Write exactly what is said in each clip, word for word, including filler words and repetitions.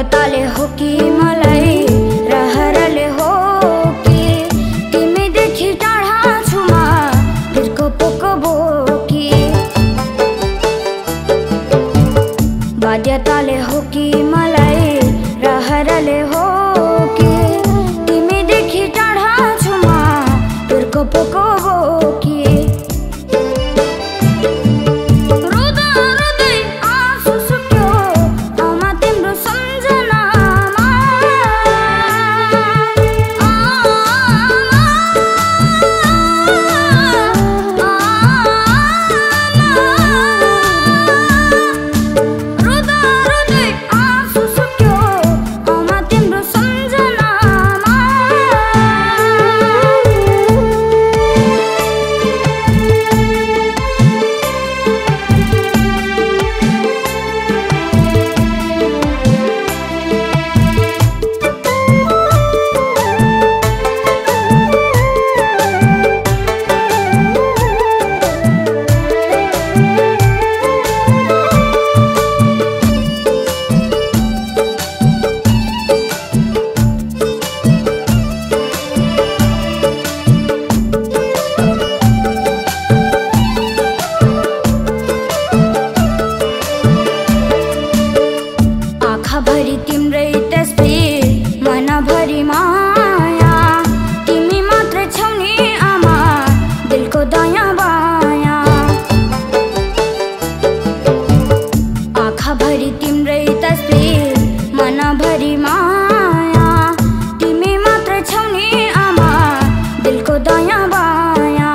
बाध्यताले हो कि मलाई रहरले हो कि तिमीदेखि टाढा छु म दिलको पोको बोकी। बाध्यताले हो कि मलाई रहरले हो कि तिमीदेखि टाढा छु म दिलको पोको बोकी। भरी तिम्रै तस्बिर मनभरि माया तिमी मात्र छौ नि आमा दिलको दायाँ बायाँ। आँखा भरी तिम्रै तस्बिर मनभरि माया तिमी मात्र छौ नि आमा दिलको दायाँ बायाँ।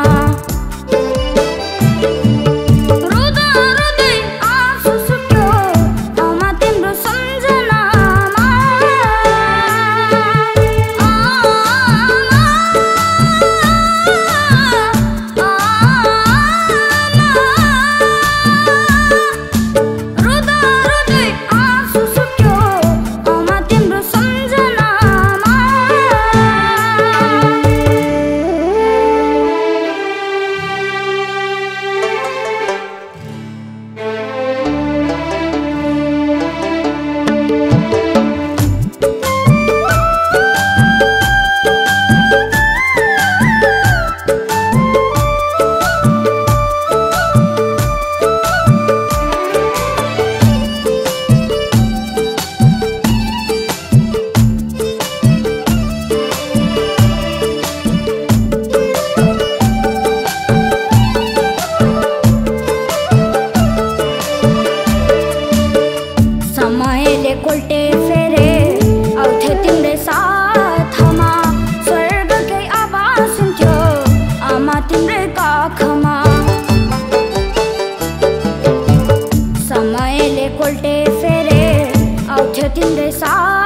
समयले कोल्टे फेरे आउँथे तिम्रै साथमा स्वर्गकै आवाज सुन्थ्यो आमा तिम्रै काखमा। समयले कोल्टे फेरे आउँथ्यो तिम्रै साथ